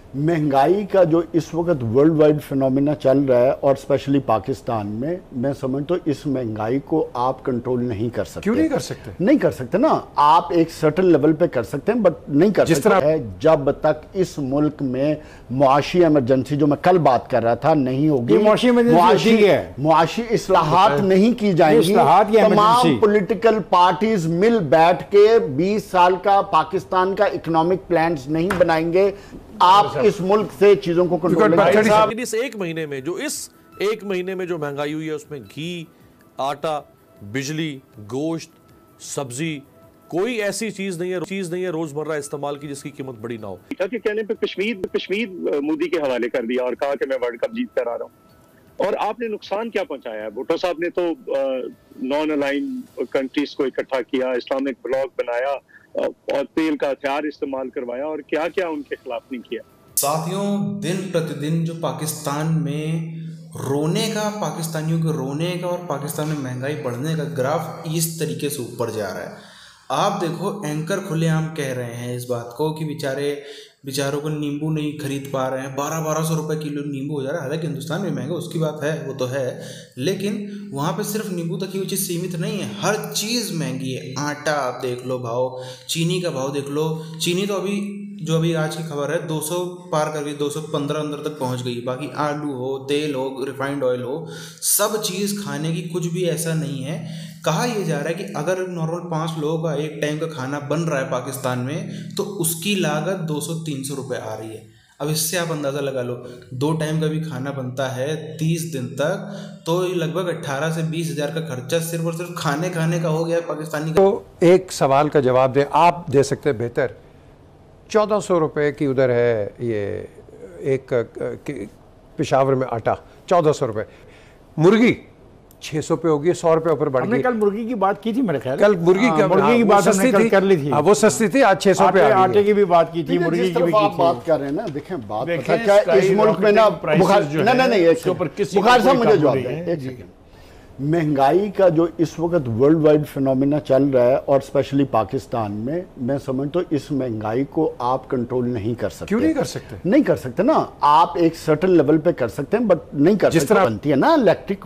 महंगाई का जो इस वक्त वर्ल्ड वाइड फिनोमिना चल रहा है और स्पेशली पाकिस्तान में, मैं समझता हूँ इस महंगाई को आप कंट्रोल नहीं कर सकते। क्यों नहीं कर सकते? नहीं कर सकते ना, आप एक सर्टेन लेवल पे कर सकते हैं, बट नहीं कर सकते है जब तक इस मुल्क में मुआशी इमरजेंसी, जो मैं कल बात कर रहा था, नहीं होगी। मुआशी इस्लाहात नहीं की जाएंगी। तमाम पॉलिटिकल पार्टीज मिल बैठ के 20 साल का पाकिस्तान का इकोनॉमिक प्लान्स नहीं बनाएंगे। आप इस मुल्क से चीजों को कंट्रोल इस एक महीने में जो महंगाई हुई है उसमें घी, आटा, बिजली, गोश्त, सब्जी, कोई ऐसी चीज नहीं है रोजमर्रा इस्तेमाल की जिसकी कीमत बड़ी ना हो। के कहने पे कश्मीर मोदी के हवाले कर दिया और कहा कि मैं वर्ल्ड कप जीत कर आ रहा हूँ। और आपने नुकसान क्या पहुंचाया है? भुट्टो साहब ने तो नॉन अलाइन कंट्रीज को इकट्ठा किया, इस्लामिक ब्लॉक बनाया और तेल का हथियार इस्तेमाल करवाया, और क्या क्या उनके खिलाफ नहीं किया। साथियों, दिन प्रतिदिन जो पाकिस्तान में पाकिस्तानियों के रोने का और पाकिस्तान में महंगाई बढ़ने का ग्राफ इस तरीके से ऊपर जा रहा है। आप देखो, एंकर खुलेआम कह रहे हैं इस बात को कि बेचारों को नींबू नहीं खरीद पा रहे हैं, 1200 रुपये किलो नींबू हो जा रहा है। हालांकि हिंदुस्तान में महंगा, उसकी बात है, वो तो है, लेकिन वहाँ पे सिर्फ नींबू तक ही वो चीज़ सीमित नहीं है, हर चीज़ महंगी है। आटा आप देख लो भाव, चीनी का भाव देख लो। चीनी तो अभी आज की खबर है 200 पार कर गई, 215 अंदर तक पहुँच गई। बाकी आलू हो, तेल हो, रिफाइंड ऑयल हो, सब चीज़ खाने की कुछ भी ऐसा नहीं है। कहा यह जा रहा है कि अगर नॉर्मल 5 लोगों का एक टाइम का खाना बन रहा है पाकिस्तान में, तो उसकी लागत 200-300 रुपये आ रही है। अब इससे आप अंदाज़ा लगा लो, 2 टाइम का भी खाना बनता है 30 दिन तक, तो लगभग 18 से 20 हज़ार का खर्चा सिर्फ और सिर्फ खाने का हो गया पाकिस्तानी का। तो एक सवाल का जवाब दें, आप दे सकते हैं बेहतर। 1400 रुपये की उधर है ये एक पेशावर में आटा 1400 रुपये, मुर्गी 600 पे होगी, 100 रुपये ऊपर बढ़ गई। कल मुर्गी की बात की थी मेरे ख्याल, कल मुर्गी की बात सस्ती थी, कर ली थी। वो सस्ती थी, आज 600 पे आटे की भी बात की थी, मुर्गी की भी आप बात कर रहे हैं ना। देखें बात क्या इस मुल्क में ना, बुखार साहब मुझे जवाब दें एक सेकंड। महंगाई का जो इस वक्त वर्ल्ड वाइड फिनोमिना चल रहा है और स्पेशली पाकिस्तान में, मैं समझता हूँ इस महंगाई को आप कंट्रोल नहीं कर सकते। क्यों नहीं कर सकते? नहीं कर सकते ना, आप एक सर्टेन लेवल पे कर सकते हैं, बट नहीं कर सकते। जिस तरह बनती है ना इलेक्ट्रिक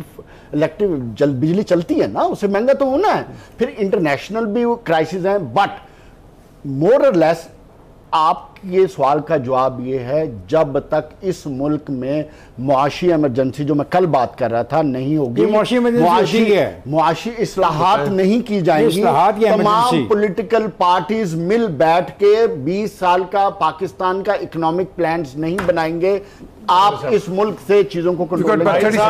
बिजली चलती है ना, उससे महंगा तो होना है। फिर इंटरनेशनल भी क्राइसिस है, बट मोर और लेस आप ये सवाल का जवाब ये है, जब तक इस मुल्क में मुआशी इमरजेंसी, जो मैं कल बात कर रहा था, नहीं होगी। मुआशी इस्लाहात नहीं की जाएंगी। तमाम पॉलिटिकल पार्टीज मिल बैठ के 20 साल का पाकिस्तान का इकोनॉमिक प्लान्स नहीं बनाएंगे। आप इस मुल्क से चीजों को कंट्रोल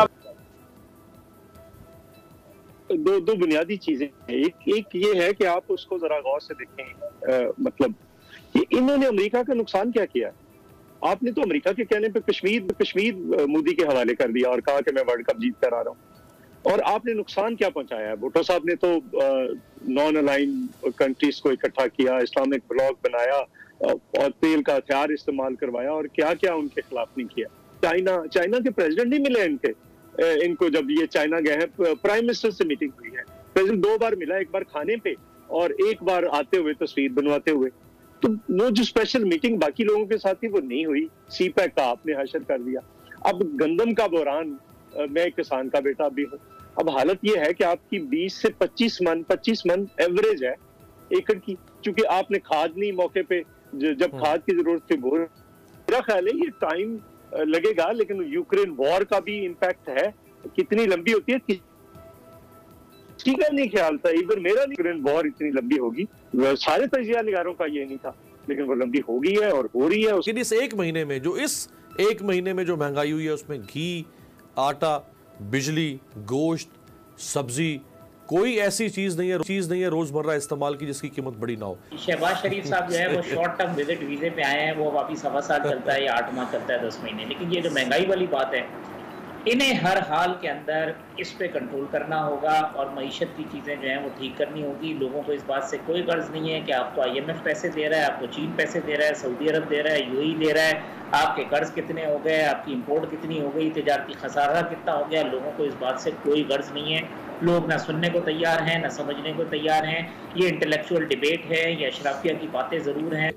दो बुनियादी चीजें हैं। एक ये है कि आप उसको जरा गौर से देखें, मतलब इन्होंने अमेरिका का नुकसान क्या किया? आपने तो अमेरिका के कहने पे कश्मीर मोदी के हवाले कर दिया और कहा कि मैं वर्ल्ड कप जीत कर आ रहा हूँ। और आपने नुकसान क्या पहुंचाया है? भुट्टो साहब ने तो नॉन अलाइन कंट्रीज को इकट्ठा किया, इस्लामिक ब्लॉक बनाया और तेल का हथियार इस्तेमाल करवाया, और क्या क्या उनके खिलाफ नहीं किया। चाइना के प्रेसिडेंट नहीं मिले इनको जब ये चाइना गए हैं, प्राइम मिनिस्टर से मीटिंग हुई है। प्रेसिडेंट 2 बार मिला, एक बार खाने पे और एक बार आते हुए तस्वीर बनवाते हुए। तो वो जो स्पेशल मीटिंग बाकी लोगों के साथ थी वो नहीं हुई। सीपैक का आपने हशर कर दिया। अब गंदम का बहरान, मैं किसान का बेटा भी हूँ। अब हालत ये है कि आपकी 20 से 25 मन एवरेज है एकड़ की, क्योंकि आपने खाद नहीं मौके पे, जब खाद की जरूरत थी वो। मेरा ख्याल है ये टाइम लगेगा, लेकिन यूक्रेन वॉर का भी इम्पैक्ट है। कितनी लंबी होती है ठीक है, नहीं ख्याल था, इवन मेरा यूक्रेन वॉर इतनी लंबी होगी, सारे तजिया निगारों का ये नहीं था, लेकिन वो लंबी हो गई है और हो रही है। इस एक महीने में जो महंगाई हुई है उसमें घी, आटा, बिजली, गोश्त, सब्जी, कोई ऐसी चीज नहीं है रोजमर्रा इस्तेमाल की जिसकी कीमत बड़ी ना हो। शहबाज शरीफ साहब जो है वो शॉर्ट टर्म विजिट वीजे पे आए हैं, वो वापिस 1.25 साल चलता है या 8 माह चलता है, 10 महीने। लेकिन ये जो महंगाई वाली बात है, इन्हें हर हाल के अंदर इस पे कंट्रोल करना होगा और मईशत की चीज़ें जो हैं वो ठीक करनी होगी। लोगों को इस बात से कोई गर्ज नहीं है कि आपको IMF पैसे दे रहा है, आपको चीन पैसे दे रहा है, सऊदी अरब दे रहा है, UAE दे रहा है, आपके कर्ज कितने हो गए, आपकी इंपोर्ट कितनी हो गई, तिजारती खसारा कितना हो गया। लोगों को इस बात से कोई गर्ज नहीं है। लोग ना सुनने को तैयार हैं, ना समझने को तैयार हैं। ये इंटेलेक्चुअल डिबेट है, ये अशराफिया की बातें ज़रूर हैं।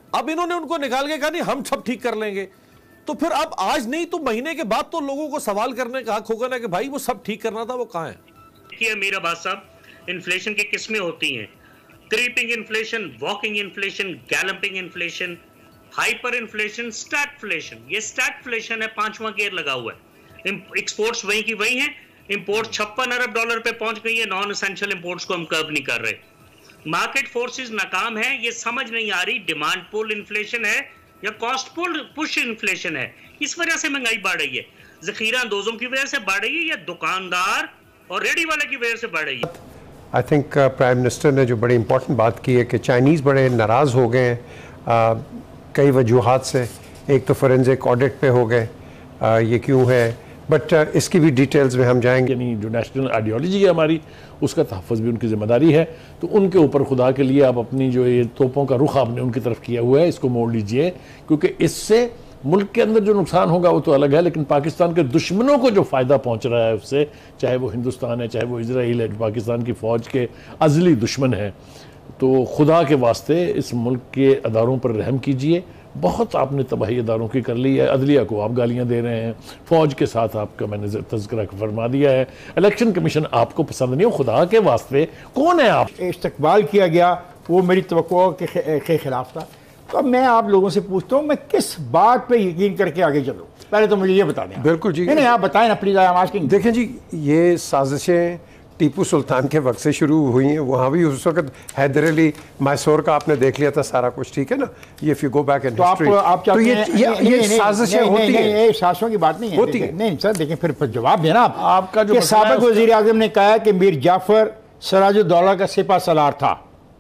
अब इन्होंने उनको निकाल के कहा नहीं हम सब ठीक कर लेंगे। तो फिर अब आज नहीं तो महीने के बाद तो लोगों को सवाल करने का हक होगा ना कि भाई वो सब ठीक करना था, वो कहाँ है? देखिए अमीर अब्बास साहब, इन्फ्लेशन की किस्में होती हैं, creeping inflation, walking inflation, galloping inflation, hyper inflation, stagflation. ये स्टैगफ्लेशन है, 5वां गियर लगा हुआ है। एक्सपोर्ट्स वहीं की वहीं है, इंपोर्ट 56 अरब डॉलर पे पहुंच गई है, नॉन एसेंशियल इंपोर्ट्स को हम कर्व नहीं कर रहे। मार्केट फोर्सेस नाकाम है, ये समझ नहीं आ रही डिमांड पुल इन्फ्लेशन है या कॉस्ट पुल पुश इन्फ्लेशन है। इस वजह से महंगाई बढ़ रही है, जखीरा अंदोजों की वजह से बढ़ रही है या दुकानदार और रेडी वाले की वजह से बढ़ रही है। आई थिंक प्राइम मिनिस्टर ने जो बड़ी इंपॉर्टेंट बात की है कि चाइनीज़ बड़े नाराज़ हो गए हैं कई वजूहात से। एक तो फोरेंसिक ऑडिट पे हो गए, ये क्यों है, बट इसकी भी डिटेल्स में हम जाएंगे। यानी जो नेशनल आइडियोलॉजी है हमारी, उसका तहफ़्फ़ुज़ भी उनकी ज़िम्मेदारी है। तो उनके ऊपर खुदा के लिए आप अपनी जो ये तोपों का रुख आपने उनकी तरफ किया हुआ है, इसको मोड़ लीजिए, क्योंकि इससे मुल्क के अंदर जो नुकसान होगा वो तो अलग है, लेकिन पाकिस्तान के दुश्मनों को जो फ़ायदा पहुंच रहा है उससे, चाहे वो हिंदुस्तान है, चाहे वो इजराइल है, पाकिस्तान की फ़ौज के अज़ली दुश्मन है। तो खुदा के वास्ते इस मुल्क के अदारों पर रहम कीजिए। बहुत आपने तबाही अदारों की कर ली है, अदलिया को आप गालियां दे रहे हैं, फ़ौज के साथ आपका मैंने तज़किरा फरमा दिया है, इलेक्शन कमीशन आपको पसंद नहीं हो। खुदा के वास्ते कौन है आप? इस्तकबाल किया गया वो मेरी तवक्को के खिलाफ था। तो अब मैं आप लोगों से पूछता हूँ, मैं किस बात पे यकीन करके आगे चलूँ? पहले तो मुझे ये बता दें। बिल्कुल जी, नहीं आप बताएं ना प्लीज़, आई एम आस्किंग। देखें जी, ये साजिशें टीपू सुल्तान के वक्त से शुरू हुई हैं। वहाँ भी उस वक्त हैदर अली मैसूर का आपने देख लिया था सारा कुछ, ठीक है ना। ये if you go back in history, तो ये साजिशें होती हैं। ये साजिशों की बात नहीं है, होती है। नहीं सर, देखिए फिर जवाब देना आपका जो साबिक वज़ीर आज़म ने कहा है कि मीर जाफर सिराजुद्दौला का सिपा सलार था,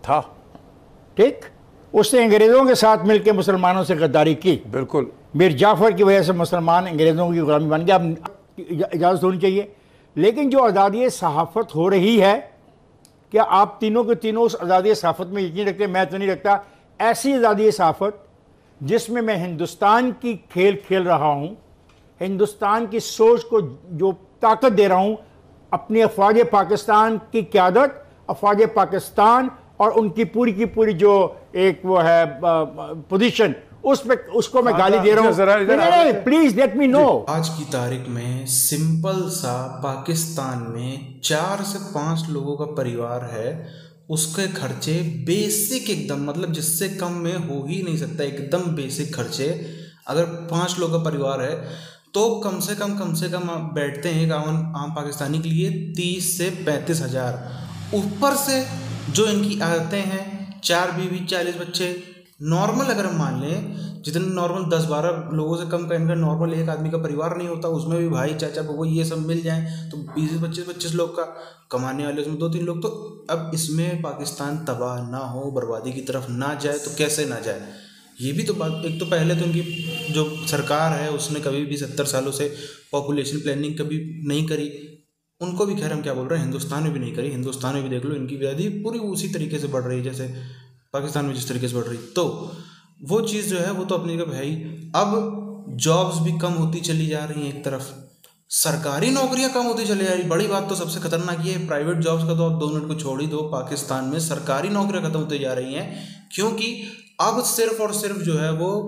ठीक। उसने अंग्रेज़ों के साथ मिलकर मुसलमानों से गद्दारी की। बिल्कुल, मीर जाफर की वजह से मुसलमान अंग्रेज़ों की गुलामी बन गया। अब इजाज़त होनी चाहिए, लेकिन जो आज़ादी सहाफ़त हो रही है, क्या आप तीनों के तीनों उस आज़ादी सहाफ़त में यकीन रखते हैं? मैं तो नहीं रखता। ऐसी आज़ादी सहाफ़त जिसमें मैं हिंदुस्तान की खेल खेल रहा हूँ, हिंदुस्तान की सोच को जो ताकत दे रहा हूँ, अपनी अफ़वाज पाकिस्तान की क़यादत, अफ़वाज पाकिस्तान और उनकी पूरी की पूरी जो एक वो है पोजीशन, उसको मैं गाली दे रहा हूँ। Please let me know. आज की तारीख में सिंपल सा पाकिस्तान में 4 से 5 लोगों का परिवार है, उसके खर्चे बेसिक एकदम, मतलब जिससे कम में हो ही नहीं सकता, एकदम बेसिक खर्चे। अगर 5 लोगों का परिवार है तो कम से कम आप बैठते हैं एक आम पाकिस्तानी के लिए 30 से 35 हज़ार। ऊपर से जो इनकी आदतें हैं, 4 बीवी 40 बच्चे, नॉर्मल अगर हम मान लें जितने नॉर्मल 10-12 लोगों से कम का इनका नॉर्मल एक आदमी का परिवार नहीं होता, उसमें भी भाई चाचा बबू ये सब मिल जाएं तो 20-25 लोग का कमाने वाले, उसमें 2-3 लोग। तो अब इसमें पाकिस्तान तबाह ना हो, बर्बादी की तरफ ना जाए तो कैसे ना जाए, ये भी तो बात। एक तो पहले तो उनकी जो सरकार है उसने कभी भी 70 सालों से पॉपुलेशन प्लानिंग कभी नहीं करी, उनको भी खैर हम क्या बोल रहे हैं, हिंदुस्तान में भी नहीं करी। हिंदुस्तान में भी देख लो, इनकी व्याधि पूरी उसी तरीके से बढ़ रही है जैसे पाकिस्तान में जिस तरीके से बढ़ रही। तो वो चीज़ जो है वो तो अपनी जगह है ही। अब जॉब्स भी कम होती चली जा रही हैं, एक तरफ सरकारी नौकरियां कम होती चली जा रही। बड़ी बात तो सबसे खतरनाक ये है, प्राइवेट जॉब्स का तो आप 2 मिनट को छोड़ ही दो, पाकिस्तान में सरकारी नौकरियां खत्म होती जा रही हैं, क्योंकि अब सिर्फ और सिर्फ जो है वो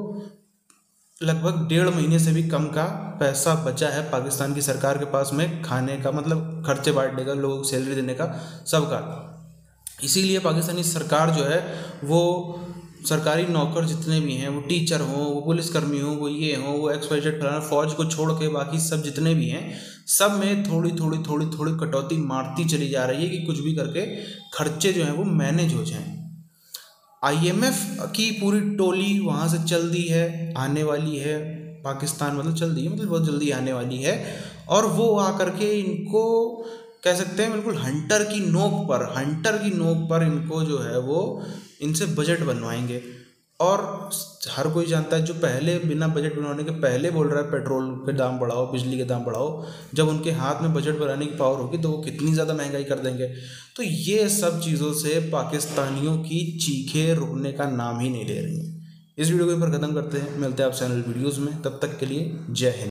लगभग 1.5 महीने से भी कम का पैसा बचा है पाकिस्तान की सरकार के पास में खाने का, मतलब खर्चे बांटने का, लोगों को सैलरी देने का, सबका। इसीलिए पाकिस्तानी सरकार जो है वो सरकारी नौकर जितने भी हैं, वो टीचर हों, वो पुलिसकर्मी हों, वो ये हों, वो XYZ फलाना, फौज को छोड़ के बाकी सब जितने भी हैं, सब में थोड़ी थोड़ी कटौती मारती चली जा रही है कि कुछ भी करके खर्चे जो हैं वो मैनेज हो जाएं। IMF की पूरी टोली वहाँ से चल दी है, आने वाली है पाकिस्तान, मतलब चल दी है, मतलब बहुत जल्दी आने वाली है। और वो आकर के इनको कह सकते हैं बिल्कुल हंटर की नोक पर इनको जो है वो इनसे बजट बनवाएंगे। और हर कोई जानता है, जो पहले बिना बजट बनवाने के पहले बोल रहा है पेट्रोल के दाम बढ़ाओ, बिजली के दाम बढ़ाओ, जब उनके हाथ में बजट बनाने की पावर होगी तो वो कितनी ज़्यादा महंगाई कर देंगे। तो ये सब चीज़ों से पाकिस्तानियों की चीखें रुकने का नाम ही नहीं ले रही हैं। इस वीडियो को ऊपर ख़त्म करते हैं, मिलते हैं आप चैनल वीडियोज़ में, तब तक के लिए जय हिंद।